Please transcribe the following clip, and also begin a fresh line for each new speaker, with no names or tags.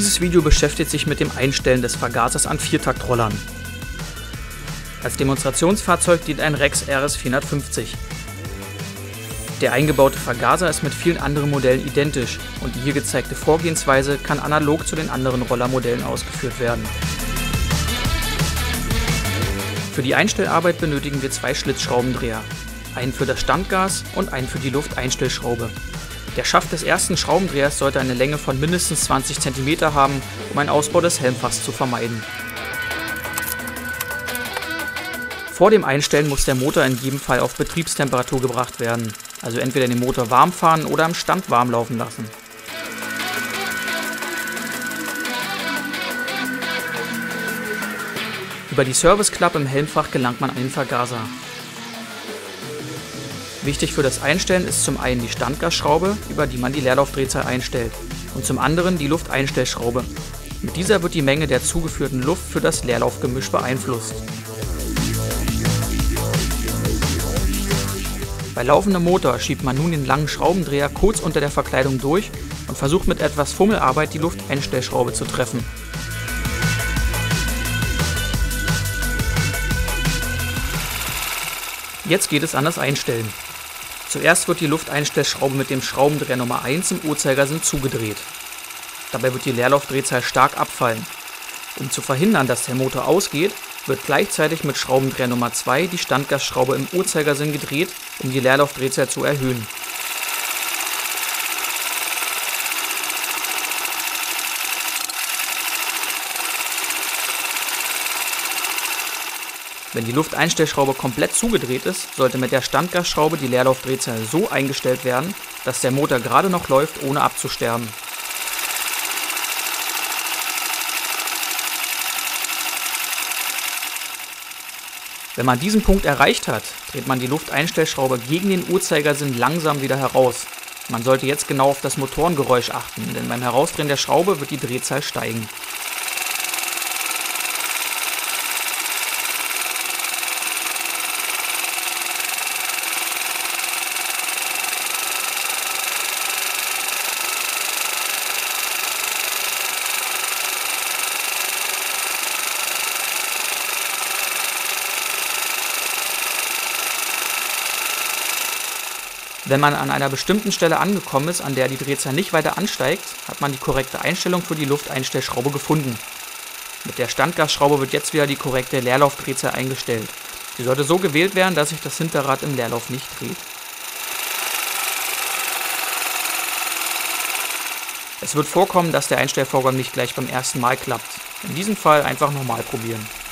Dieses Video beschäftigt sich mit dem Einstellen des Vergasers an Viertaktrollern. Als Demonstrationsfahrzeug dient ein Rex RS 450. Der eingebaute Vergaser ist mit vielen anderen Modellen identisch und die hier gezeigte Vorgehensweise kann analog zu den anderen Rollermodellen ausgeführt werden. Für die Einstellarbeit benötigen wir zwei Schlitzschraubendreher, einen für das Standgas und einen für die Lufteinstellschraube. Der Schaft des ersten Schraubendrehers sollte eine Länge von mindestens 20 cm haben, um einen Ausbau des Helmfachs zu vermeiden. Vor dem Einstellen muss der Motor in jedem Fall auf Betriebstemperatur gebracht werden, also entweder den Motor warm fahren oder im Stand warm laufen lassen. Über die Serviceklappe im Helmfach gelangt man an den Vergaser. Wichtig für das Einstellen ist zum einen die Standgasschraube, über die man die Leerlaufdrehzahl einstellt, und zum anderen die Lufteinstellschraube. Mit dieser wird die Menge der zugeführten Luft für das Leerlaufgemisch beeinflusst. Bei laufendem Motor schiebt man nun den langen Schraubendreher kurz unter der Verkleidung durch und versucht mit etwas Fummelarbeit die Lufteinstellschraube zu treffen. Jetzt geht es an das Einstellen. Zuerst wird die Lufteinstellschraube mit dem Schraubendreher Nummer 1 im Uhrzeigersinn zugedreht. Dabei wird die Leerlaufdrehzahl stark abfallen. Um zu verhindern, dass der Motor ausgeht, wird gleichzeitig mit Schraubendreher Nummer 2 die Standgasschraube im Uhrzeigersinn gedreht, um die Leerlaufdrehzahl zu erhöhen. Wenn die Lufteinstellschraube komplett zugedreht ist, sollte mit der Standgasschraube die Leerlaufdrehzahl so eingestellt werden, dass der Motor gerade noch läuft, ohne abzusterben. Wenn man diesen Punkt erreicht hat, dreht man die Lufteinstellschraube gegen den Uhrzeigersinn langsam wieder heraus. Man sollte jetzt genau auf das Motorengeräusch achten, denn beim Herausdrehen der Schraube wird die Drehzahl steigen. Wenn man an einer bestimmten Stelle angekommen ist, an der die Drehzahl nicht weiter ansteigt, hat man die korrekte Einstellung für die Lufteinstellschraube gefunden. Mit der Standgasschraube wird jetzt wieder die korrekte Leerlaufdrehzahl eingestellt. Sie sollte so gewählt werden, dass sich das Hinterrad im Leerlauf nicht dreht. Es wird vorkommen, dass der Einstellvorgang nicht gleich beim ersten Mal klappt. In diesem Fall einfach nochmal probieren.